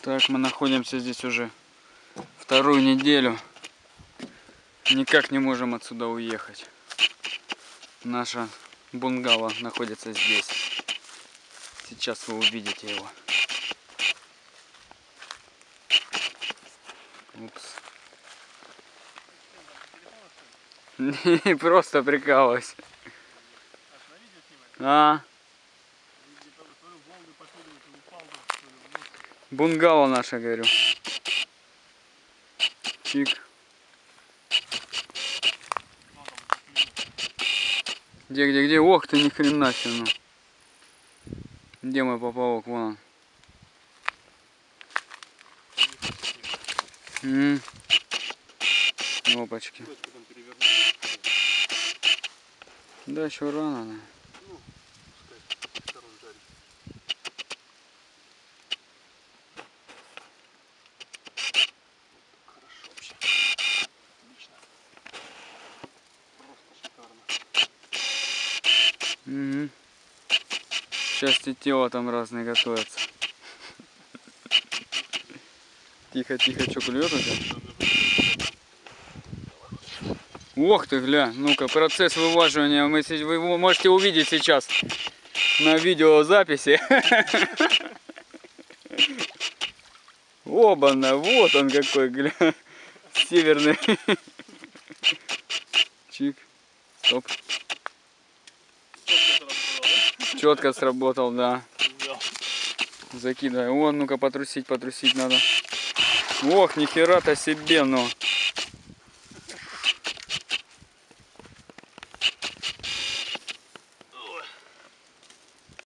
Так, мы находимся здесь уже вторую неделю. Никак не можем отсюда уехать. Наша бунгало находится здесь. Сейчас вы увидите его. Упс. Не, просто прикалываюсь. А? Бунгало наше, говорю. Чик. Где? Ох ты, ни хрена себе, ну. Где мой поплавок? Вон он. Опачки. Да, еще рано, да. Угу. Части тела там разные готовятся. Тихо, что клюет у тебя? Ох ты, гля, ну-ка, процесс вываживания вы можете увидеть сейчас на видеозаписи. Оба-на, вот он какой, гля, северный. Чик, стоп. Четко сработал, да. Закидывай. Вон, ну-ка, потрусить надо. Ох, нихера-то себе, ну.